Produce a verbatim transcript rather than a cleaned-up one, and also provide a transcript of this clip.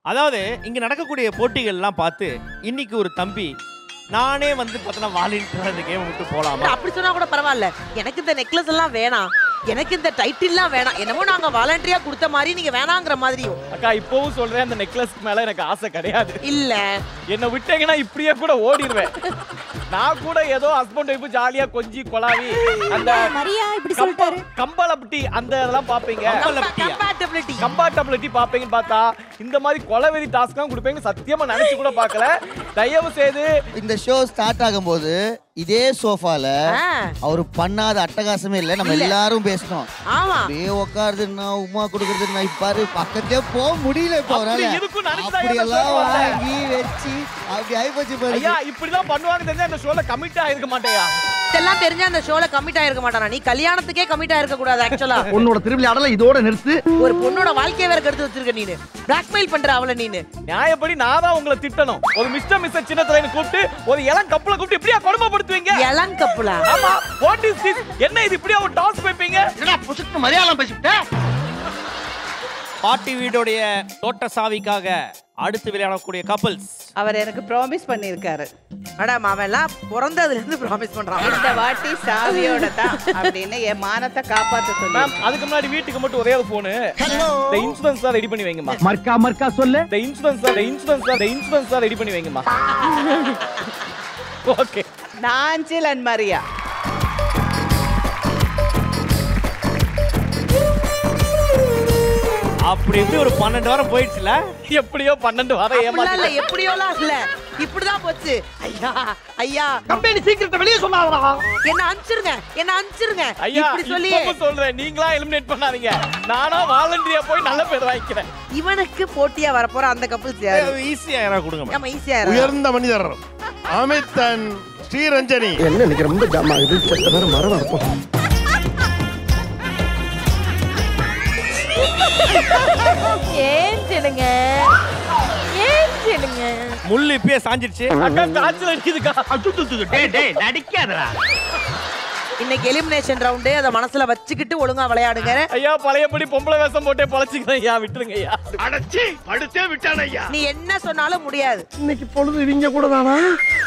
அதாவது இங்க நடக்கக்கூடிய போட்டிகள்லாம் பார்த்து இன்னைக்கு ஒரு தம்பி நானே வந்து பார்த்தனா வாலண்டியரா இந்த கேம் விட்டு போலாமா? அப்படி சொன்னா கூட பரவாயில்ல. எனக்கு இந்த நெக்லஸ் எல்லாம் வேணாம், எனக்கு இந்த டைட்டில்லாம் வேணாம், என்னமோ நாங்க வாலண்டியரா கொடுத்த மாதிரி நீங்க வேணாங்கிற மாதிரியும். அக்கா இப்பவும் சொல்றேன், அந்த நெக்லஸ்க்கு மேல எனக்கு ஆசை கிடையாது. இல்ல என்ன விட்டீங்கன்னா இப்படியே கூட ஓடிடுவேன். நான் கூட ஏதோ ஹஸ்பண்ட் ஒய்ஃப் ஜாலியா கொஞ்சி கொலாவி அந்த மரியா இப்படி சொல்லிட்டாரு. கம்பளப்டி அந்த இதெல்லாம் பாப்பீங்க, கம்பேட்டபிலிட்டி கம்பேட்டபிலிட்டி பாப்பீங்கன்னு பார்த்தா இந்த மாதிரி கொலவெறி டாஸ்க்லாம் கொடுப்பீங்க சத்தியமா நினைச்சு கூட பார்க்கல. தயவு செய்து இந்த ஷோ ஸ்டார்ட் ஆகும்போது இதே சோஃபால அவரு பண்ணாத அட்டகாசமே இல்ல. நம்ம எல்லாரும் பேசணும். ஆமா அப்படியே உட்காருதுன்னா உமா கொடுக்கறதுன்னா பாரு பக்கத்தே போக முடியல. இப்போ அப்படி எல்லாம் வாங்கி வச்சு அப்படி ஆயிப்போச்சு பாரு. ஐயா இப்படிதான் பண்ணுவாங்க தெரிஞ்சா இந்த ஷோல கமிட் ஆயிருக்க மாட்டேயா? இதெல்லாம் தெரிஞ்சா அந்த ஷோல கமிட் ஆயிருக்க மாட்டானா? நீ கல்யாணத்துக்கே கமிட் ஆயிருக்க கூடாது. ஆக்சுவலா உன்னோட திருவிளையாடல இதோட நிறுத்து. ஒரு பொண்ணோட வாழ்க்கையை வேற கெடுத்து வச்சிருக்க நீனு. பிளாக்மெயில் பண்ற அவள நீனு. நியாயப்படி நான் தான் உங்களை திட்டணும். ஒரு மிஸ்டர் மிஸ்டர் சின்ன தலைன்னு கூப்பிட்டு ஒரு இளம் கப்பலை கூப்பிட்டு இப்படியா கொடுமைப்படுத்துவீங்க? இளம் கப்பலா? ஆமா. What is this? என்ன இது இப்படியா ஒரு டாஸ் வைப்பீங்க? என்னடா புசுக்கு மரியாதை பேசிட்டே? பாட்டி வீடோடைய தோட்ட சாவிக்காக அடுத்து விளையாடக்கூடிய கப்பல்ஸ். அவர் எனக்கு ப்ராமிஸ் பண்ணியிருக்காரு. மேடம் அவன்லாம் பிறந்ததுல இருந்து ப்ராமிஸ் பண்றான். இந்த வாட்டி சாவியோட தான் அப்படின்னு என் மானத்தை காப்பாத்த சொல்லி. மேம் அதுக்கு முன்னாடி வீட்டுக்கு மட்டும் ஒரே ஒரு போன். இந்த இன்சூரன்ஸ் தான் ரெடி பண்ணி வைங்கம்மா. மர்க்கா மர்க்கா சொல்லு. இந்த இன்சூரன்ஸ் தான் இன்சூரன்ஸ் தான் இன்சூரன்ஸ் தான் ரெடி பண்ணி வைங்கம்மா. ஓகே. நாஞ்சில் அண்ட் மரியா. அப்படி எப்படி ஒரு பன்னெண்டு வாரம் போயிடுச்சுல? எப்படியோ பன்னெண்டு வாரம் ஏமாத்தி. இல்ல எப்படியோலாம் இல்ல, இப்படிதான் போச்சு. ஐயா ஐயா கம்பெனி சீக்கிரத்தை வெளியே சொல்லாதடா. என்ன அனுப்பிச்சிருங்க, என்ன அனுப்பிச்சிருங்க. ஐயா இப்படி சொல்லி இப்பவும் சொல்றேன், நீங்களா எலிமினேட் பண்ணாதீங்க. நானா வாலண்டியரா போய் நல்ல பேர் வாங்கிக்கிறேன். இவனுக்கு போட்டியா வரப்போற அந்த கப்பல்ஸ் யாரு? ஈஸியா யாரா கொடுங்க. ஆமா ஈஸியா. உயர்ந்த மனிதர் அமித் அண்ட் ஸ்ரீரஞ்சனி. என்ன இன்னைக்கு ரொம்ப ஜாம் ஆகுது. செத்த நேரம் மரம் இருக்கும். ஏன் சொல்லுங்க, ஏன் சொல்லுங்க. முள்ளு இப்பயே சாஞ்சிடுச்சு. அக்கா காய்ச்சல் அடிக்குதுக்கா. டேய் டேய் நடிக்காதடா. இன்னைக்கு எலிமினேஷன் ரவுண்ட், அத மனசுல வச்சுக்கிட்டு ஒழுங்கா விளையாடுங்க. ஐயா பழையபடி பொம்பளை வேஷம் போட்டே பழச்சிக்கிறேன் ஐயா, விட்டுருங்க ஐயா. அடச்சி படுத்தே விட்டான ஐயா. நீ என்ன சொன்னாலும் முடியாது. இன்னைக்கு பொழுது இவங்க கூட தானா?